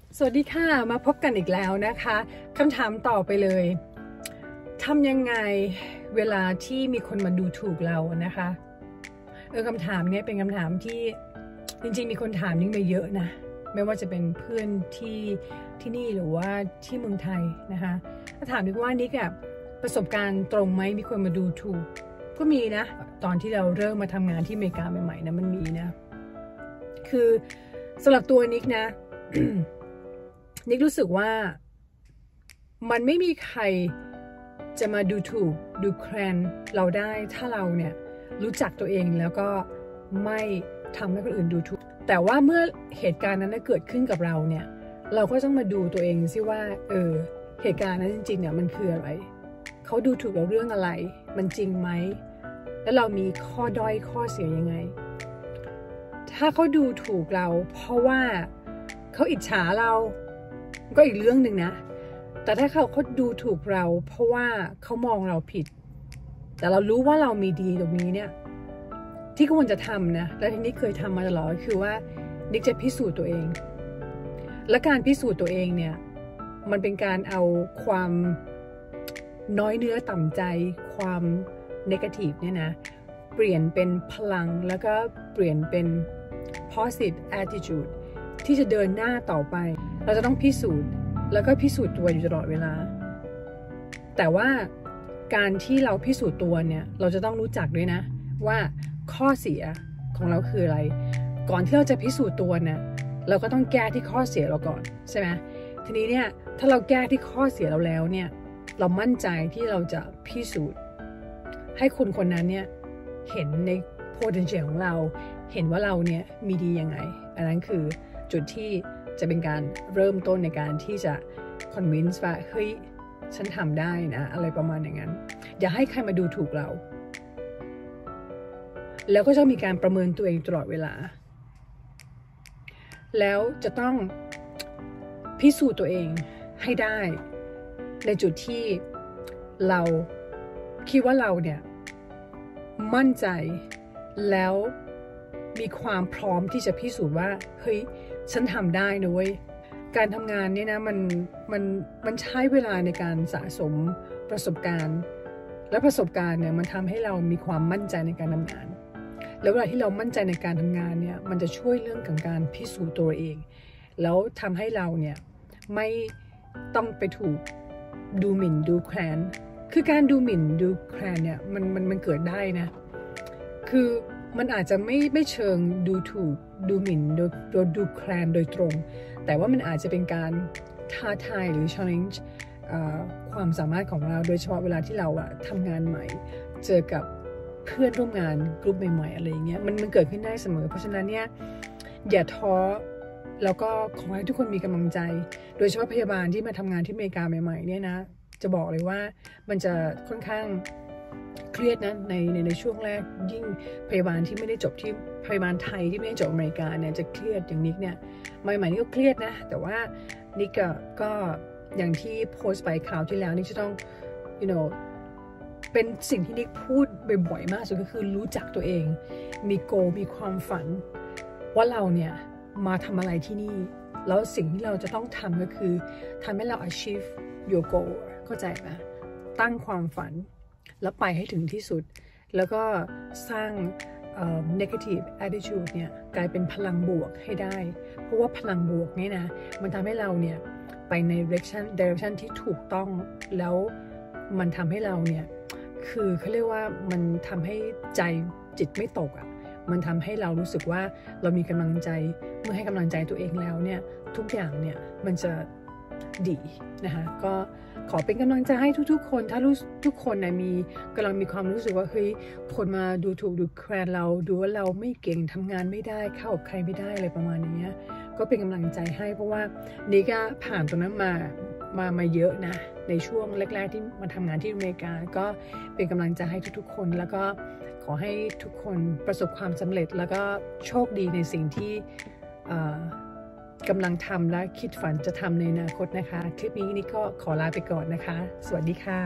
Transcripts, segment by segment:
สวัสดีค่ะมาพบกันอีกแล้วนะคะคำถามต่อไปเลยทำยังไงเวลาที่มีคนมาดูถูกเรานะคะคำถามนี้เป็นคำถามที่จริงๆมีคนถามนิ่งมาเยอะนะไม่ว่าจะเป็นเพื่อนที่นี่หรือว่าที่เมืองไทยนะคะถ้าถามนิกว่านิกประสบการณ์ตรงไหมมีคนมาดูถูกก็มีนะตอนที่เราเริ่มมาทำงานที่อเมริกาใหม่ๆนะมันมีนะคือสำหรับตัวนิกนะ นิกรู้สึกว่ามันไม่มีใครจะมาดูถูกดูแคลนเราได้ถ้าเราเนี่ยรู้จักตัวเองแล้วก็ไม่ทำให้คนอื่นดูถูกแต่ว่าเมื่อเหตุการณ์นั้นเกิดขึ้นกับเราเนี่ยเราก็ต้องมาดูตัวเองซิว่าเหตุการณ์นั้นจริงๆเนี่ยมันคืออะไรเขาดูถูกเราเรื่องอะไรมันจริงไหมแล้วเรามีข้อด้อยข้อเสียยังไงถ้าเขาดูถูกเราเพราะว่าเขาอิจฉาเราก็อีกเรื่องหนึ่งนะแต่ถ้าเขาดูถูกเราเพราะว่าเขามองเราผิดแต่เรารู้ว่าเรามีดีตรงนี้เนี่ยที่ควรจะทำนะและที่นิกเคยทำมาตลอดก็คือว่านิกจะพิสูจน์ตัวเองและการพิสูจน์ตัวเองเนี่ยมันเป็นการเอาความน้อยเนื้อต่ำใจความเนกาทีฟเนี่ยนะเปลี่ยนเป็นพลังแล้วก็เปลี่ยนเป็น positive attitude ที่จะเดินหน้าต่อไปเราจะต้องพิสูจน์แล้วก็พิสูจน์ตัวอยู่ตลอดเวลาแต่ว่าการที่เราพิสูจน์ตัวเนี่ยเราจะต้องรู้จักด้วยนะว่าข้อเสียของเราคืออะไรก่อนที่เราจะพิสูจน์ตัวเนี่ยเราก็ต้องแก้ที่ข้อเสียเราก่อนใช่ไหมทีนี้เนี่ยถ้าเราแก้ที่ข้อเสียเราแล้วเนี่ยเรามั่นใจที่เราจะพิสูจน์ให้คนคนนั้นเนี่ยเห็นใน potential ของเราเห็นว่าเราเนี่ยมีดียังไงอันนั้นคือจุดที่จะเป็นการเริ่มต้นในการที่จะ convince ว่าเฮ้ยฉันทำได้นะอะไรประมาณอย่างนั้นอย่าให้ใครมาดูถูกเราแล้วก็จะมีการประเมินตัวเองตลอดเวลาแล้วจะต้องพิสูจน์ตัวเองให้ได้ในจุดที่เราคิดว่าเราเนี่ยมั่นใจแล้วมีความพร้อมที่จะพิสูจน์ว่าเฮ้ยฉันทำได้นะเว้ยการทำงานเนี่ยนะมันใช้เวลาในการสะสมประสบการณ์และประสบการณ์เนี่ยมันทำให้เรามีความมั่นใจในการทำงานแล้วเวลาที่เรามั่นใจในการทำงานเนี่ยมันจะช่วยเรื่องของการพิสูจน์ตัวเองแล้วทำให้เราเนี่ยไม่ต้องไปถูกดูหมิ่นดูแคลนคือการดูหมิ่นดูแคลนเนี่ยมันเกิดได้นะคือมันอาจจะไม่เชิงดูถูกดูหมิ่นดูแคลนโดยตรงแต่ว่ามันอาจจะเป็นการท้าทายหรือ challenge ความสามารถของเราโดยเฉพาะเวลาที่เราทำงานใหม่เจอกับเพื่อนร่วมงานกลุ่มใหม่ๆอะไรอย่างเงี้ยมันเกิดขึ้นได้เสมอเพราะฉะนั้นเนี่ยอย่าท้อแล้วก็ขอให้ทุกคนมีกำลังใจโดยเฉพาะพยาบาลที่มาทำงานที่อเมริกาใหม่ๆเนี่ยนะจะบอกเลยว่ามันจะค่อนข้างเครียดนะในช่วงแรกยิ่งพยาบาลที่ไม่ได้จบที่พยาบาลไทยที่ไม่ได้จบอเมริกาเนี่ยจะเครียดอย่างนิกเนี่ยใหม่ๆนี่ก็เครียดนะแต่ว่านิกก็อย่างที่โพสต์ไปคราวที่แล้วนิกจะต้อง เป็นสิ่งที่นิกพูดบ่อยๆมากสุดก็คือรู้จักตัวเองมีโกมีความฝันว่าเราเนี่ยมาทำอะไรที่นี่แล้วสิ่งที่เราจะต้องทำก็คือทำให้เรา achieve your goal เข้าใจไหมตั้งความฝันแล้วไปให้ถึงที่สุดแล้วก็สร้างnegative attitude เนี่ยกลายเป็นพลังบวกให้ได้เพราะว่าพลังบวกนี่นะมันทำให้เราเนี่ยไปใน direction ที่ถูกต้องแล้วมันทำให้เราเนี่ยคือเขาเรียกว่ามันทำให้ใจจิตไม่ตกมันทำให้เรารู้สึกว่าเรามีกำลังใจเมื่อให้กำลังใจตัวเองแล้วเนี่ยทุกอย่างเนี่ยมันจะดีนะคะก็ขอเป็นกำลังใจให้ทุกๆคนถ้าทุกคนนะกำลังมีความรู้สึกว่าเฮ้ยคนมาดูถูกดูแคลนเราดูว่าเราไม่เก่งทำงานไม่ได้เข้ากับใครไม่ได้อะไรประมาณนี้ก็เป็นกำลังใจให้เพราะว่านี่ก็ผ่านตรงนั้นมาเยอะนะในช่วงแรกๆที่มาทำงานที่อเมริกาก็เป็นกำลังใจให้ทุกๆคนแล้วก็ขอให้ทุกคนประสบความสำเร็จแล้วก็โชคดีในสิ่งที่กำลังทำและคิดฝันจะทำในอนาคตนะคะคลิปนี้นี่ก็ขอลาไปก่อนนะคะสวัสดีค่ะ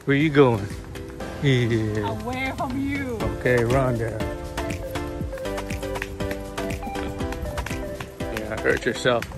Where you going? Yeah. Away from you. Okay, run there. Yeah, hurt yourself.